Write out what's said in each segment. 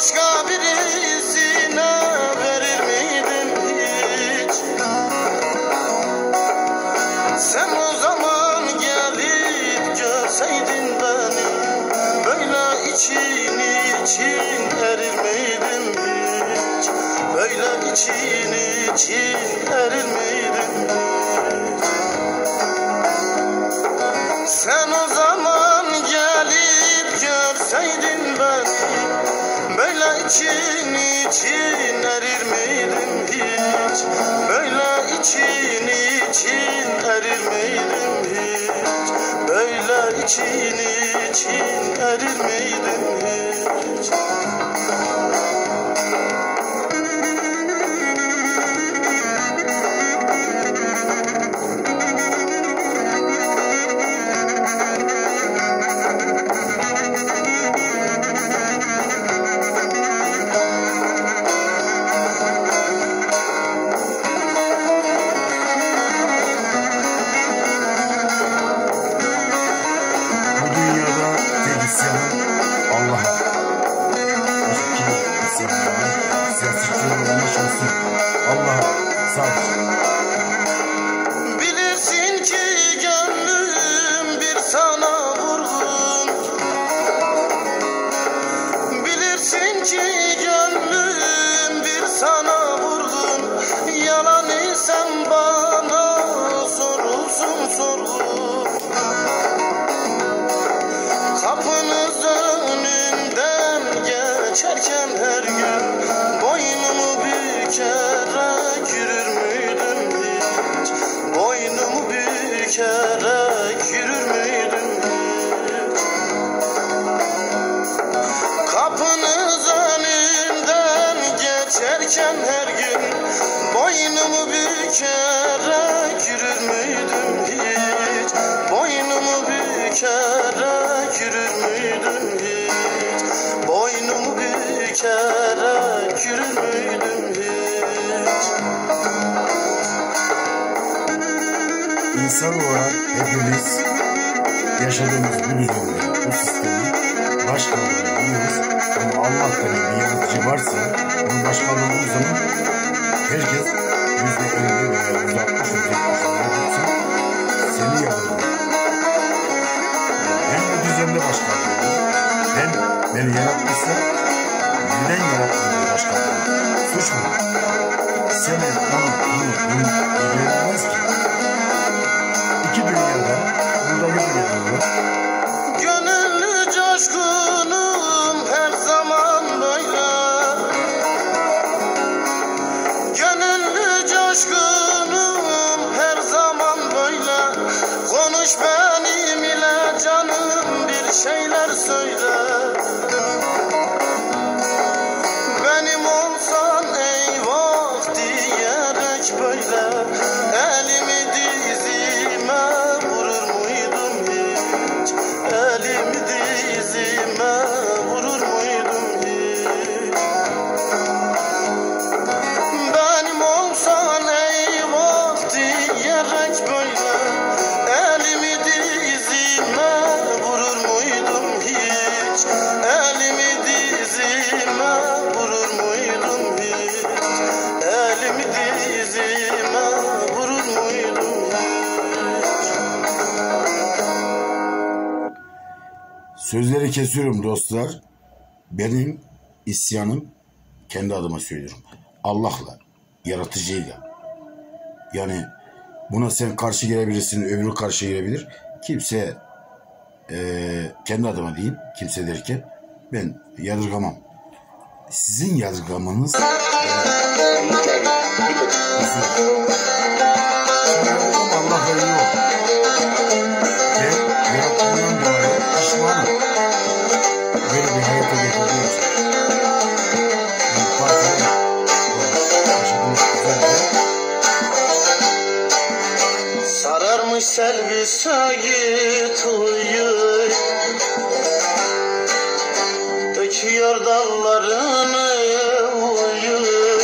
başka birisine verir miydim hiç? Sen o zaman gelip görseydin beni, böyle için erir miydim hiç? Böyle için erir miydim hiç? Sen o zaman gelip görseydin beni, böyle için erir miydim hiç? Böyle için erir miydim hiç? Böyle için erir miydim hiç? Bilirsin ki gönlüm bir sana vurgun, bilirsin ki gönlüm bir sana vurgun. Yalanı sen bana sorulsun sorgun. Kapınız önünden geçerken her gün boynumu bükerek yürür müydüm hiç? Boynumu bükerek yürür müydüm hiç? Kapınız önünden geçerken her gün boynumu bükerek yürür müydüm hiç? Boynumu bükerek yürür müydüm hiç? Boynumu bükerek yürür müydüm hiç? İnsan olarak hepimiz yaşadığımız bu düzende, bu sistemi başkaldırı biliyoruz. Ama Allah denen bir yaratıcı varsa onun başkaldırdığı zaman herkes %50 veya %60 seni yapıyor. Hem bu düzende başkaldırıyor, hem beni yaratmışsa neden yaratmıyor başkaldırıyor? Suç mu? Seni, bunu ilgilenmez ki. İki dünyada, burada bir dünyada. Gönüllü coşkunum her zaman böyle. Gönüllü coşkunum her zaman böyle. Konuş benim ile canım, bir şeyler söyle. Benim olsan eyvah diyerek böyle elimi dizime vurur muydum hiç? Elimi dizime vurur muydum hiç? Benim olsan eyvah diyerek böyle elimi dizime vurur muydum hiç? Elimi dizime vurur muydum hiç? Elimi dizime vurur muydum hiç? Sözleri kesiyorum dostlar. Benim isyanım, kendi adıma söylüyorum, Allah'la, yaratıcıyla. Yani buna sen karşı gelebilirsin, öbürü karşı gelebilir. Kimse kendi adıma diyeyim, kimse derken ben yadırgamam. Sizin yadırgamanız Allah veriyor. Ben yarattığından dolayı pişmanım. Böyle bir hayata getirdiği için. Sararmış selvi Sait uyuyor, döküyor dallarını uyuyor.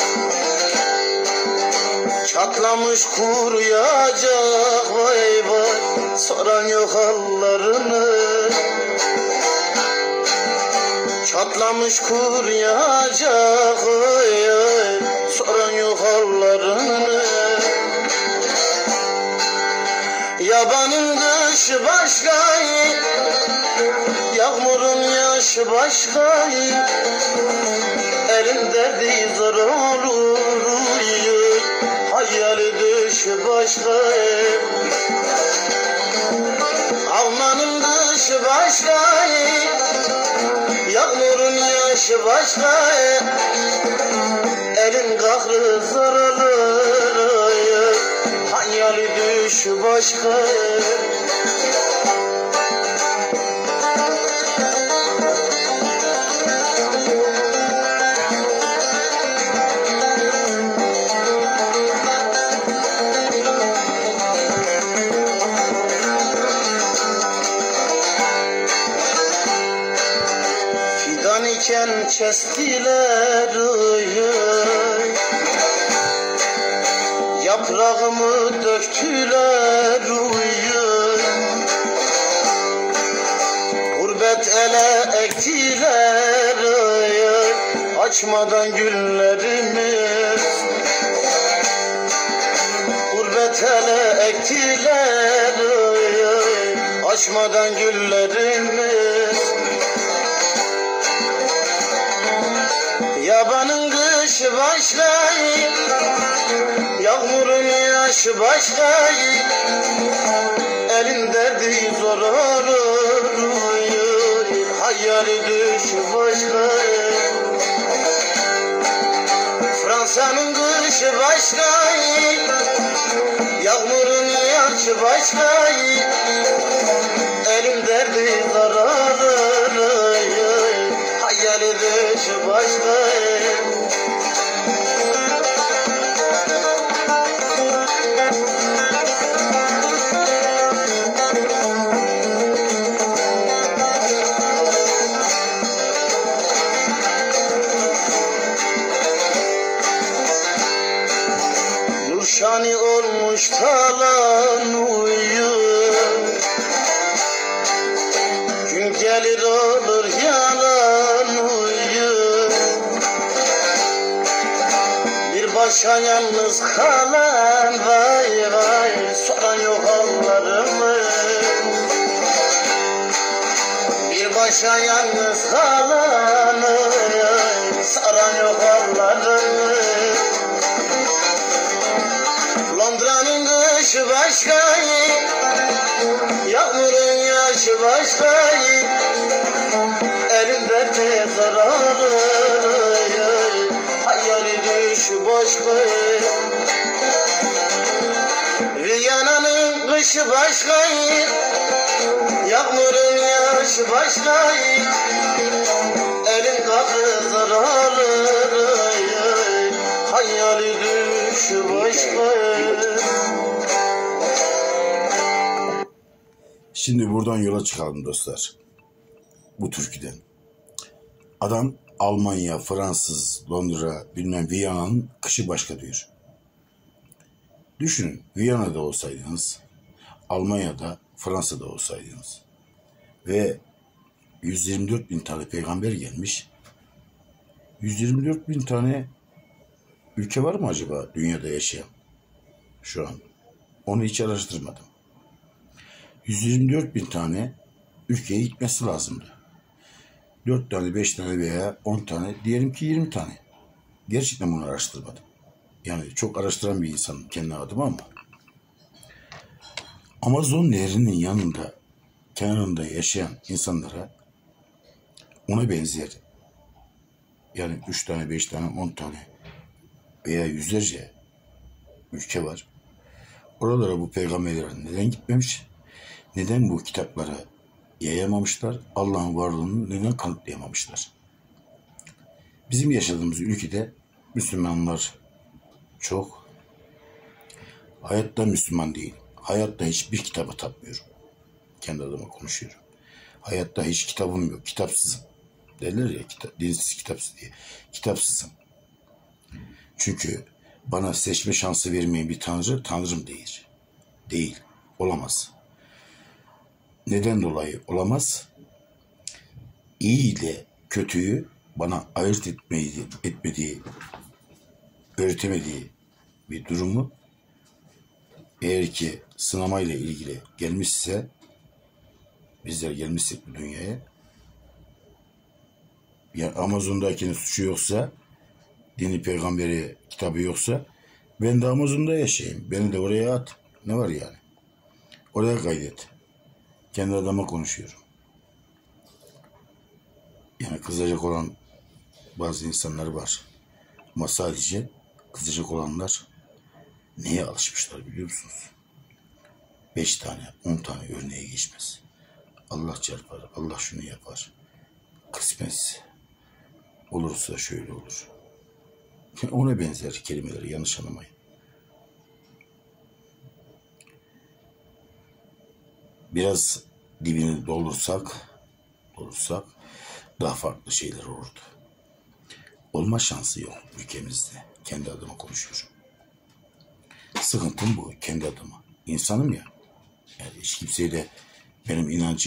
Çatlamış kuruyacak vay vay, soran yok hallarını. Çatlamış kur yağacak oy oy, soran yok hallarını. Yabanın kışı başka, yağmurun yaşı başka, elin derdi zor olur, hayali dışı başka. Almanın dışı başka, yağmurun yaşı başka, elin kahrı zor olur, hayali dışı başka. Fidan iken kestiler yaprağımı döktüler gurbet ele ektiler açmadan güllerimi. Gurbet ele ektiler açmadan güllerimi. Yabanın kışı başka, yağmurun yaşı başka, elin derdi zor olur, hayali dışı başka. Fransa'nın kışı başka, yağmurun yaşı başka, elin derdi zor olur, hayali dışı başka. Nurşani olmuş talan gün gelir olur yalan bir başa yalnız kalan vay vay, soran yok hallarımı. Bir başa yalnız kalan soran yok hallarımı. Londra'nın kışı başka, yağmurun yaşı başka, elin derdi zararı, hayali düşü başka. Viyana'nın kışı başka, yağmurun yaşı başka, elin kahrı zararı, hayali düşü başka. Şimdi buradan yola çıkalım dostlar. Bu türküden. Adam Almanya, Fransız, Londra, bilmem Viyana'nın kışı başka diyor. Düşünün, Viyana'da olsaydınız, Almanya'da, Fransa'da olsaydınız ve 124 bin tane peygamber gelmiş. 124 bin tane ülke var mı acaba dünyada yaşayan? Şu an. Onu hiç araştırmadım. 124 bin tane ülkeye gitmesi lazımdı. 4 tane, 5 tane veya 10 tane, diyelim ki 20 tane. Gerçekten bunu araştırmadım. Yani çok araştıran bir insanım kendi adıma ama. Amazon Nehri'nin yanında, kenarında yaşayan insanlara ona benzer, yani 3 tane, 5 tane, 10 tane veya yüzlerce ülke var. Oralara bu peygamberler neden gitmemiş? Neden bu kitaplara yayamamışlar? Allah'ın varlığını neden kanıtlayamamışlar? Bizim yaşadığımız ülkede Müslümanlar çok. Hayatta Müslüman değil. Hayatta hiçbir kitaba tapmıyorum. Kendi adıma konuşuyorum. Hayatta hiç kitabım yok. Kitapsızım. Derler ya, dinsiz kitapsız diye. Kitapsızım. Çünkü bana seçme şansı vermeyen bir tanrı, tanrım değil. Değil. Olamaz. Neden dolayı olamaz? İyi ile kötüyü bana ayırt etmediği, öğretemediği bir durumu eğer ki sınamayla ilgili gelmişse, bizler gelmişsek bu dünyaya, ya Amazon'dakinin suçu yoksa, dini peygamberi kitabı yoksa, ben de Amazon'da yaşayayım. Beni de oraya at. Ne var yani? Oraya kaydet. Kendi adama konuşuyorum. Yani kızacak olan bazı insanlar var. Ama sadece kızacak olanlar neye alışmışlar biliyor musunuz? 5 tane, 10 tane örneğe geçmez. Allah çarpar, Allah şunu yapar. Kısmet olursa şöyle olur. Ona benzer kelimeleri yanlış anlamayın. Biraz dibini doldursak daha farklı şeyler olurdu. Olma şansı yok ülkemizde. Kendi adıma konuşuyorum. Sıkıntım bu, kendi adıma. İnsanım ya. Yani hiç kimseye de benim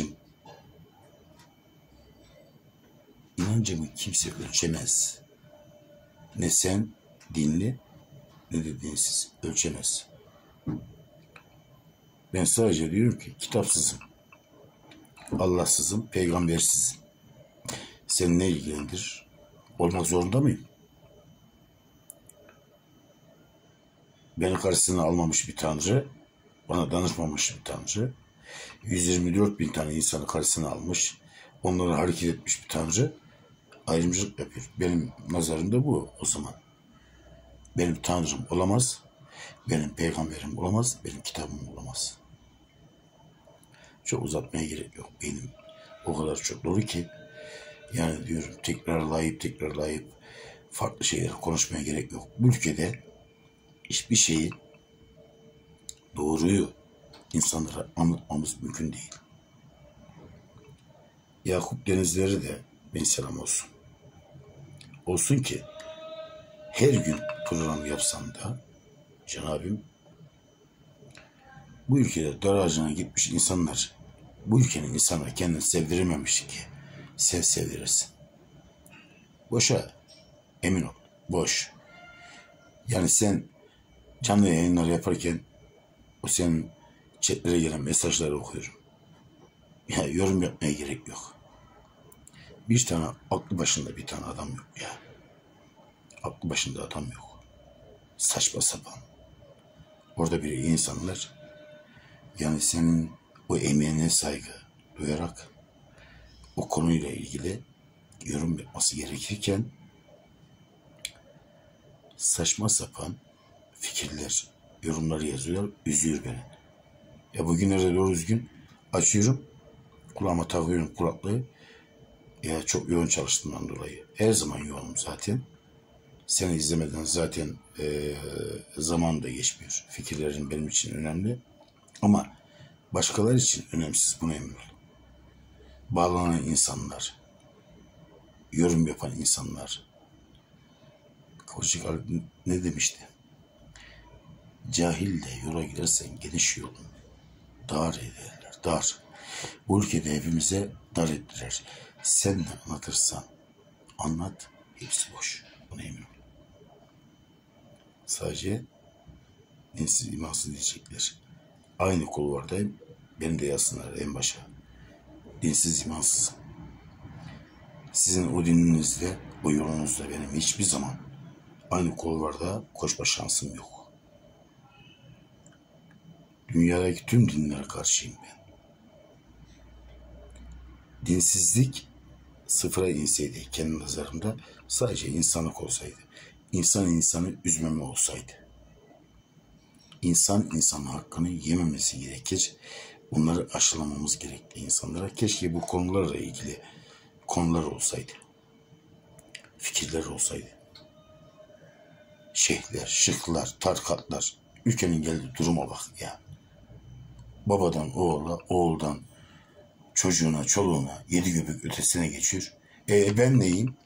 inancımı kimse ölçemez. Ne sen dinli ne de dinsiz ölçemez. Ben sadece diyorum ki kitapsızım, Allahsızım, peygambersizim. Seni ne ilgilendirir? Olmak zorunda mıyım? Beni karşısına almamış bir tanrı, bana danışmamış bir tanrı, 124 bin tane insanı karşısına almış, onları hareket etmiş bir tanrı ayrımcılık yapıyor. Benim nazarımda bu o zaman. Benim tanrım olamaz, benim peygamberim olamaz, benim kitabım olamaz. Çok uzatmaya gerek yok. Benim o kadar çok dolu ki yani diyorum tekrarlayıp farklı şeyler konuşmaya gerek yok. Bu ülkede hiçbir şeyi, doğruyu insanlara anlatmamız mümkün değil. Yakup Denizleri de ben selam olsun. Olsun ki her gün program yapsam da Cenab-ım bu ülkede dar ağacına gitmiş insanlar, bu ülkenin insanları kendini sevdirememiş ki sen sevdirirsin. Boşa, emin ol, boş. Yani sen canlı yayınlar yaparken o senin chatlere gelen mesajları okuyorum. Ya yorum yapmaya gerek yok. Bir tane aklı başında bir tane adam yok ya. Aklı başında adam yok. Saçma sapan. Orada bir insanlar yani senin o emeğine saygı duyarak o konuyla ilgili yorum yapması gerekirken saçma sapan fikirler, yorumları yazıyor, üzüyor beni. Ya bugünlerde doğru düzgün açıyorum, kulağıma takıyorum kulaklığı. Ya çok yoğun çalıştığımdan dolayı. Her zaman yoğunum zaten. Seni izlemeden zaten zaman da geçmiyor. Fikirlerin benim için önemli. Ama başkaları için önemsiz, buna emin ol. Bağlanan insanlar, yorum yapan insanlar. Koçik Ali ne demişti? Cahille yola gidersen geniş yolun dar ederler, dar. Bu ülkede hepimize dar ettiler. Sen ne anlatırsan anlat, hepsi boş. Buna emin ol. Sadece dinsiz, imansız diyecekler. Aynı kulvardayım, beni de yazsınlar en başa. Dinsiz, imansızım. Sizin o dininizde, o yolunuzda benim hiçbir zaman aynı kulvarda koşma şansım yok. Dünyadaki tüm dinlere karşıyım ben. Dinsizlik sıfıra inseydi kendi nazarımda, sadece insanlık olsaydı, insan insanı üzmeme olsaydı, insan insanın hakkını yememesi gerekir, bunları aşılamamız gerekli insanlara. Keşke bu konularla ilgili konular olsaydı, fikirler olsaydı. Şeyhler, şıklar, tarikatlar, ülkenin geldiği duruma bak ya. Babadan oğula, oğuldan çocuğuna, çoluğuna, 7 göbek ötesine geçiyor. Ben neyim?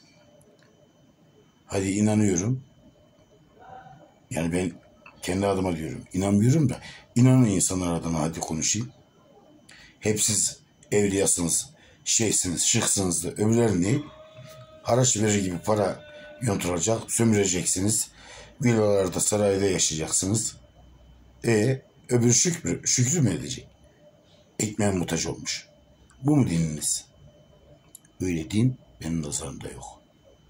Hadi inanıyorum. Yani ben kendi adıma diyorum. İnanmıyorum da inanan insanlar adına hadi konuşayım. Hep siz evliyasınız, şeysiniz, şıksınız da öbürlerini haraç verir gibi para yonturacak, sömüreceksiniz. Villalarda, sarayda yaşayacaksınız. Öbür şükrü mü edecek? Ekmeğe muhtaç olmuş. Bu mu dininiz? Öyle din benim nazarımda yok.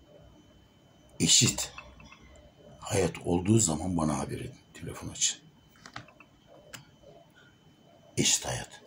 Eşit hayat olduğu zaman bana haber edin. Telefon açın. Eşit hayat.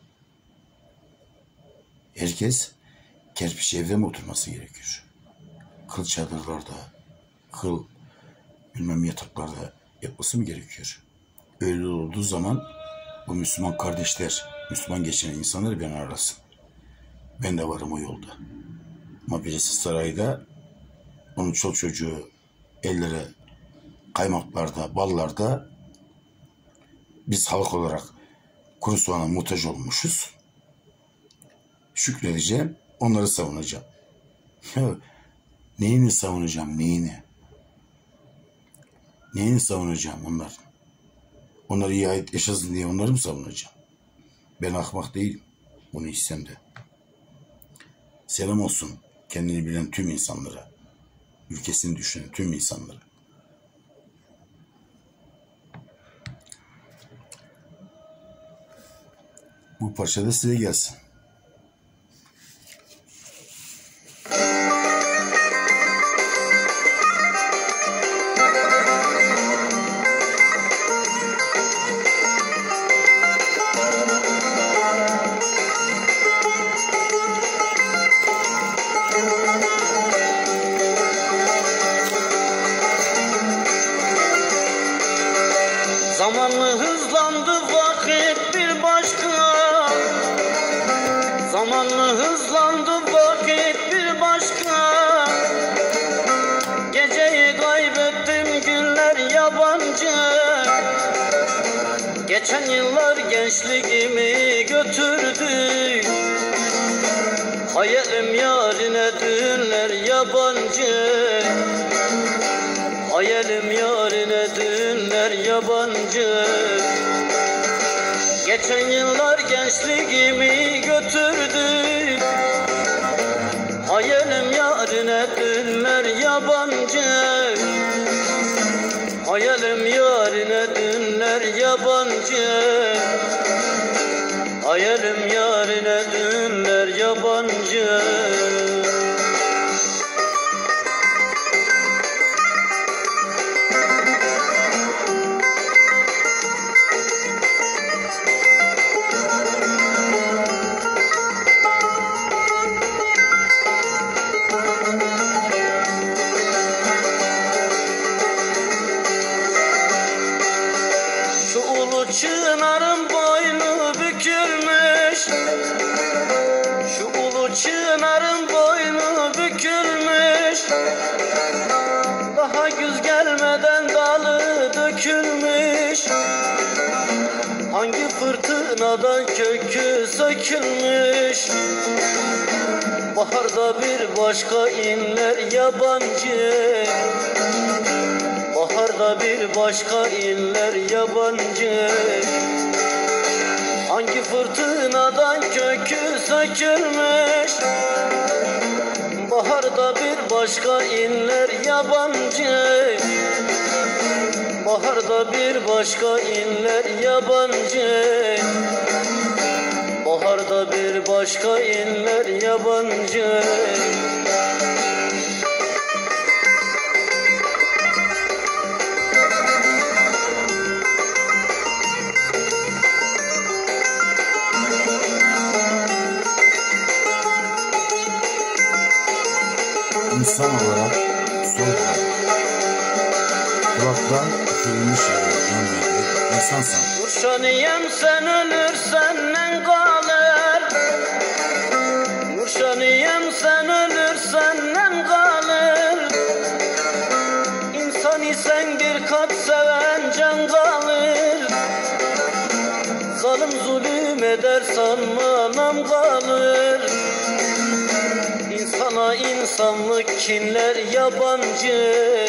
Herkes kerpiç evde mi oturması gerekiyor? Kıl çadırlarda, kıl bilmem yataklarda yapması mı gerekiyor? Öyle olduğu zaman bu Müslüman kardeşler, Müslüman geçinen insanları beni arasın. Ben de varım o yolda. Ama birisi sarayda, onun çol çocuğu ellere kaymaklarda, ballarda, biz halk olarak kuru soğana muhtaç olmuşuz. Şükredeceğim, onları savunacağım. Neyini savunacağım, neyini? Neyini savunacağım onlar? Onları iyi ait yaşasın diye onları mı savunacağım? Ben ahmak değilim. Bunu içsem de. Selam olsun kendini bilen tüm insanlara. Ülkesini düşünen tüm insanlara. Bu parça da size gelsin. Zamanlı hızlandı vakit bir başka. Zamanlı hızlandı vakit bir başka. Geceyi kaybettim günler yabancı. Geçen yıllar gençliğimi götürdü. Hayalim yarine dünler yabancı. Hayalim yarine dünler yabancı. Geçen yıllar gençliğimi götürdü. Hayalim yarine dünler yabancı. Hayalim yarine dünler yabancı. Hayalim yarine dünler yabancı. Çınarın boynu bükülmüş. Şu ulu çınarın boynu bükülmüş. Daha güz gelmeden dalı dökülmüş. Hangi fırtınadan kökü sökülmüş. Baharda bir başka inler yabancı. Baharda bir başka iller yabancı. Hangi fırtınadan kökü sökülmüş. Baharda bir başka iller yabancı. Baharda bir başka iller yabancı. Baharda bir başka iller yabancı. İnsan olarak sol kulaktan üfürülmüş insansan. Nurşaniyem sen ölürsen ne kalır? Nurşaniyem sen ölürsen ne kalır? İnsan isen bir kat seven can kalır. Zalim zulüm eder sanma nam kalır. İnsana insanlık kinler yabancı.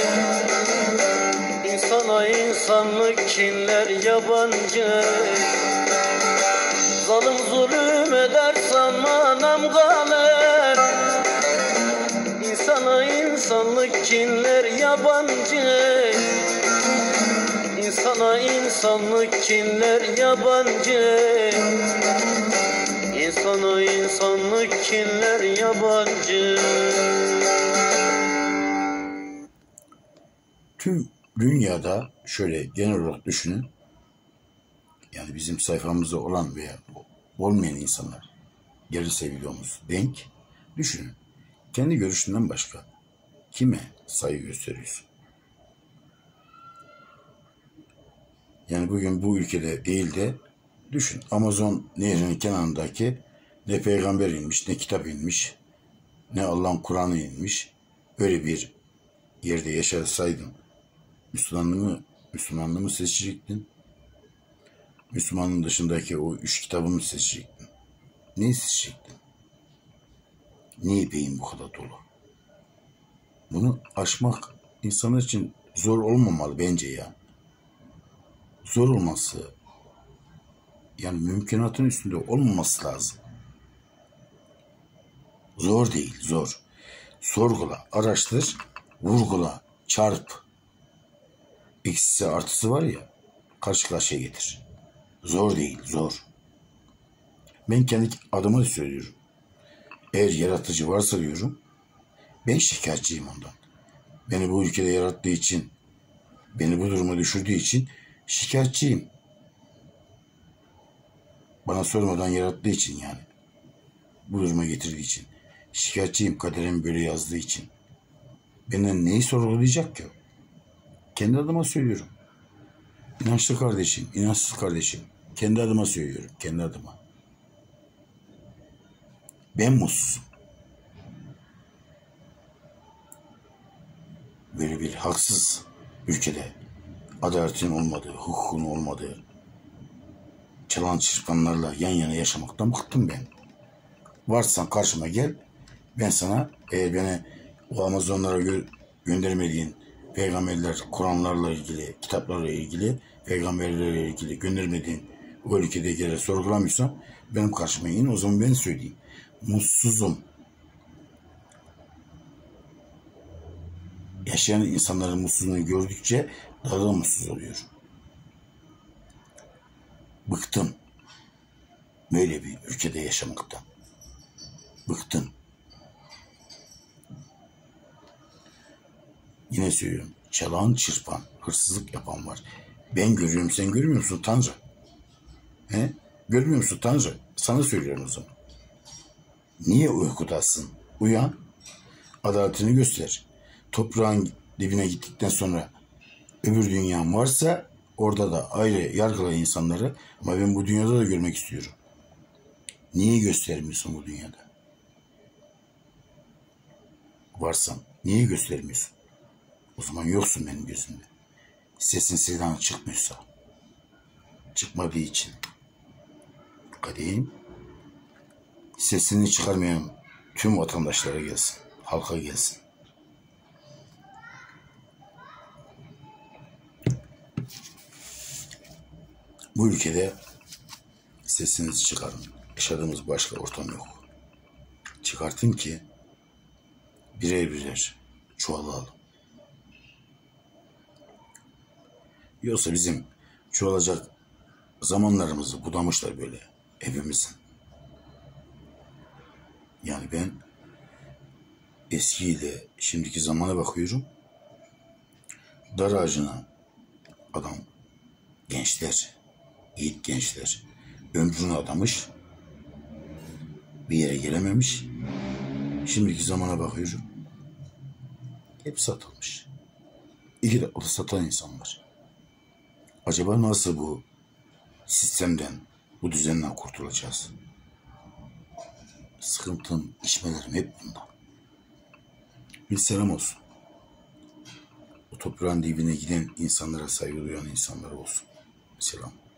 İnsana insanlık kinler yabancı. Zalim zulüm eder sanmanam kalır. İnsana insanlık kinler yabancı. İnsana insanlık kinler yabancı. İnsana insanlık kinler yabancı. Tüm dünyada şöyle genel olarak düşünün. Yani bizim sayfamızda olan veya olmayan insanlar gelirse videomuz denk. Düşünün. Kendi görüşünden başka kime saygı gösteriyorsun? Yani bugün bu ülkede değil de düşün. Amazon nehrinin kenarındaki ne peygamber inmiş, ne kitap inmiş, ne Allah'ın Kur'an'ı inmiş. Öyle bir yerde yaşasaydın Müslümanlığı mı seçecektin? Müslümanın dışındaki o 3 kitabı mı seçecektin? Neyi seçecektin? Niye beyin bu kadar dolu? Bunu aşmak insanlar için zor olmamalı bence ya. Zor olması, yani mümkünatın üstünde olmaması lazım. Zor değil, zor. Sorgula, araştır, vurgula, çarp. Eksisi artısı var ya, karşı karşıya getir. Zor değil, zor. Ben kendi adıma söylüyorum. Eğer yaratıcı varsa diyorum, ben şikayetçiyim ondan. Beni bu ülkede yarattığı için, beni bu duruma düşürdüğü için şikayetçiyim. Bana sormadan yarattığı için yani. Bu duruma getirdiği için. Şikayetçiyim, kaderim böyle yazdığı için. Benden neyi sorgulayacak ki? Kendi adıma söylüyorum. İnançlı kardeşim, inançsız kardeşim. Kendi adıma söylüyorum, kendi adıma. Ben mutsuzum. Böyle bir haksız ülkede adaletin olmadığı, hukukun olmadığı, çalan çırpanlarla yan yana yaşamaktan bıktım ben. Varsan karşıma gel, ben sana eğer beni o Amazonlara göndermediğin peygamberler, Kur'anlarla ilgili, kitaplarla ilgili, peygamberlerle ilgili göndermediğin o ülkede gelir sorgulamıyorsan benim karşıma in, o zaman ben söyleyeyim. Mutsuzum. Yaşayan insanların mutsuzluğunu gördükçe daha da mutsuz oluyorum. Bıktım. Böyle bir ülkede yaşamaktan. Bıktım. Yine söylüyorum. Çalan, çırpan, hırsızlık yapan var. Ben görüyorum, sen görmüyor musun Tanrı? He? Görmüyor musun Tanrı? Sana söylüyorum o zaman. Niye uykudasın? Uyan. Adaletini göster. Toprağın dibine gittikten sonra öbür dünyan varsa orada da ayrı yargıla insanları, ama ben bu dünyada da görmek istiyorum. Niye göstermiyorsun bu dünyada? Varsan niye göstermiyorsun? O zaman yoksun benim gözümde. Sesin sedan çıkmıyorsa, çıkmadığı için kadim, sesini çıkarmayan tüm vatandaşlara gelsin, halka gelsin. Bu ülkede sesinizi çıkarın. Yaşadığımız başka ortam yok. Çıkartın ki birer birer çoğalalım. Yoksa bizim çoğalacak zamanlarımızı budamışlar böyle hepimizin. Yani ben eskiyle şimdiki zamana bakıyorum. Dar ağacına adam, gençler, yiğit gençler ömrünü adamış, bir yere gelememiş. Şimdiki zamana bakıyorum. Hep satılmış. İki dakikada satan insanlar. Acaba nasıl bu sistemden, bu düzenden kurtulacağız? Sıkıntım, içmelerim hep bundan. Bir selam olsun. O toprağın dibine giden insanlara saygı duyan insanlar olsun. Selam.